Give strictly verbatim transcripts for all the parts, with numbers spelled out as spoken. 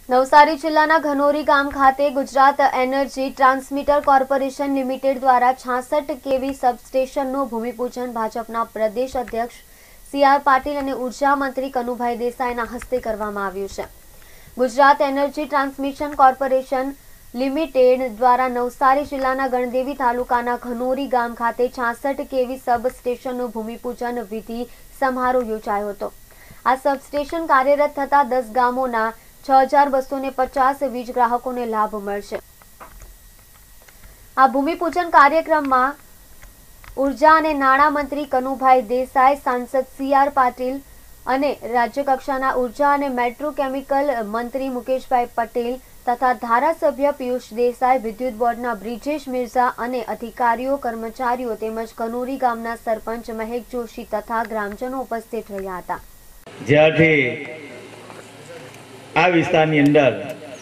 નવસારી જિલ્લાના ઘનોરી ગામ ખાતે Gujarat Energy Transmitter Corporation Limited દ્વારા છાસઠ કેવી સબસ્ટેશનનું ભૂમિપૂજન ભાજપના પ્રદેશ અધ્યક્ષ સી આર પાટીલ અને ઉર્જા મંત્રી કનુભાઈ દેસાઈના હસ્તે કરવામાં આવ્યું છે। Gujarat Energy Transmission Corporation Limited દ્વારા નવસારી જિલ્લાના ગણદેવી તાલુકાના ઘનોરી ગામ ખાતે છાસઠ કેવી સબસ્ટેશનનું ભૂમિપૂજન વિધિ સમારોહ યોજાયો હતો। આ સબસ્ટેશન કાર્યરત થતા દસ ગામોના છ હજાર બસો ને પચાસ વીજ ગ્રાહકોને લાભ મળશે। આ ભૂમિપૂજન કાર્યક્રમમાં ઉર્જા અને નાણાં મંત્રી કનુભાઈ દેસાઈ, સાંસદ સી આર પાટીલ અને રાજ્ય કક્ષાના ઉર્જા અને મેટ્રોકેમિકલ મંત્રી મુકેશભાઈ પટેલ તથા ધારાસભ્ય પિયુષ દેસાઈ, વિદ્યુત બોર્ડના બ્રિજેશ મિર્ઝા અને અધિકારીઓ, કર્મચારીઓ તેમજ કનોરી ગામના સરપંચ મહેક જોશી તથા ગ્રામજનો ઉપસ્થિત રહ્યા હતા। જ્યારથી આ વિસ્તારની અંદર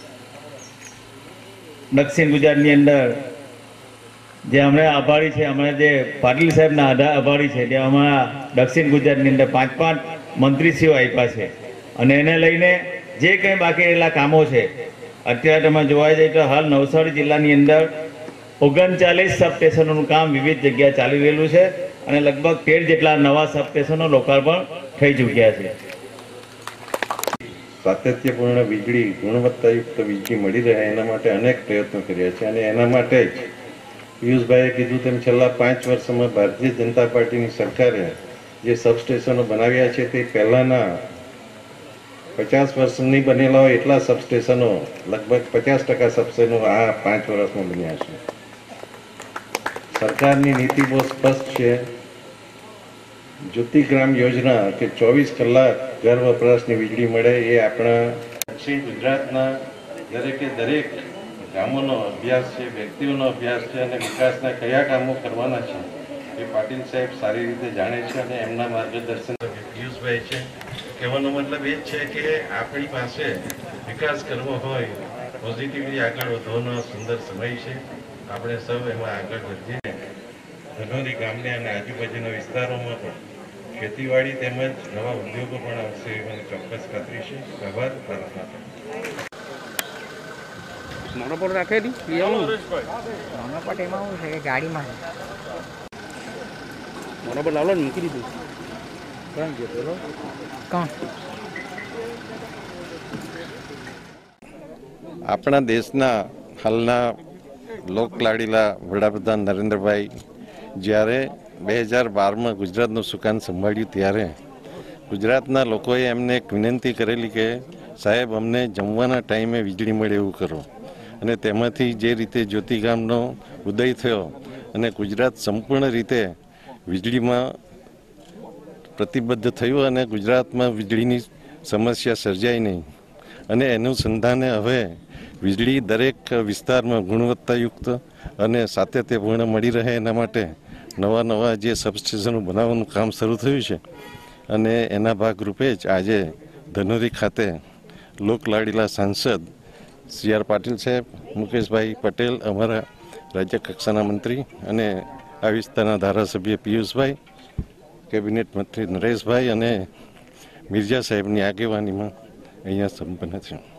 દક્ષિણ ગુજરાતની અંદર જે હમણાં આભારી છે, હમણાં જે પાટીલ સાહેબના આભારી છે, તે અમારા દક્ષિણ ગુજરાતની અંદર પાંચ પાંચ મંત્રીશ્રીઓ આપ્યા છે અને એને લઈને જે કંઈ બાકી રહેલા કામો છે, અત્યારે તમે જોવા જઈએ તો હાલ નવસારી જિલ્લાની અંદર ઓગણચાલીસ સબસ્ટેશનોનું કામ વિવિધ જગ્યાએ ચાલી રહેલું છે અને લગભગ તેર જેટલા નવા સબસ્ટેશનો લોકાર્પણ થઈ ચૂક્યા છે। સાતત્યપૂર્ણ વીજળી, ગુણવત્તાયુક્ત વીજળી મળી રહે એના માટે અનેક પ્રયત્નો કર્યા છે અને એના માટે જ પિયુષભાઈએ કીધું તેમ છેલ્લા પાંચ વર્ષમાં ભારતીય જનતા પાર્ટીની સરકારે જે સબસ્ટેશનો બનાવ્યા છે તે પહેલાંના પચાસ વર્ષની બનેલા હોય એટલા સબસ્ટેશનો, લગભગ પચાસ ટકા સબસ્ટેશનો આ પાંચ વર્ષમાં બન્યા છે। સરકારની નીતિ બહુ સ્પષ્ટ છે। જ્યોતિગ્રામ યોજના કે ચોવીસ કલાક ઘર વપરાશની વીજળી મળે એ આપણા દક્ષિણ ગુજરાતના દરેકે દરેક ગામોનો અભ્યાસ છે, વ્યક્તિઓનો અભ્યાસ છે અને વિકાસના કયા કામો કરવાના છે એ પાટીલ સાહેબ સારી રીતે જાણે છે અને એમના માર્ગદર્શન પિયુષભાઈ છે। કહેવાનો મતલબ એ જ છે કે આપણી પાસે વિકાસ કરવો હોય, પોઝિટિવલી આગળ વધવાનો સુંદર સમય છે। આપણે સૌ એમાં આગળ વધીએ। ધનોરી ગામને અને આજુબાજુના વિસ્તારોમાં પણ ખેતીવાડી તેમજ નવા ઉદ્યોગો પણ આવશે એ મને ચોક્કસ ખાતરી છે। આભાર। ભારત માતા। મોનોપોલ રાખેલી મોનોપોલ એમાં શું છે કે ગાડીમાં મોનોપોલ લાવલો ને મૂકી દીધું કાં ગયો પેલો કાં આપણા દેશના હાલના લોકલાડીલા વડાપ્રધાન નરેન્દ્રભાઈ જ્યારે બે હજાર બારમાં ગુજરાતનું સુકાન સંભાળ્યું ત્યારે ગુજરાતના લોકોએ એમને એક વિનંતી કરેલી કે સાહેબ અમને જમવાના ટાઈમે વીજળી મળે એવું કરો અને તેમાંથી જે રીતે જ્યોતિગામનો ઉદય થયો અને ગુજરાત સંપૂર્ણ રીતે વીજળીમાં પ્રતિબદ્ધ થયું અને ગુજરાતમાં વીજળીની સમસ્યા સર્જાઈ નહીં અને એનું સંધાને હવે વીજળી દરેક વિસ્તારમાં ગુણવત્તાયુક્ત અને સાતત્યપૂર્ણ મળી રહે એના માટે નવા નવા જે સબસ્ટેશનો બનાવવાનું કામ શરૂ થયું છે અને એના ભાગરૂપે જ આજે ધનોરી ખાતે લોકલાડીલા સાંસદ સી આર પાટીલ સાહેબ, મુકેશભાઈ પટેલ, અમારા રાજ્ય કક્ષાના મંત્રી અને આ વિસ્તારના ધારાસભ્ય પિયુષભાઈ, કેબિનેટ મંત્રી નરેશભાઈ અને મિર્ઝા સાહેબની આગેવાનીમાં અહીંયા સંપન્ન છે।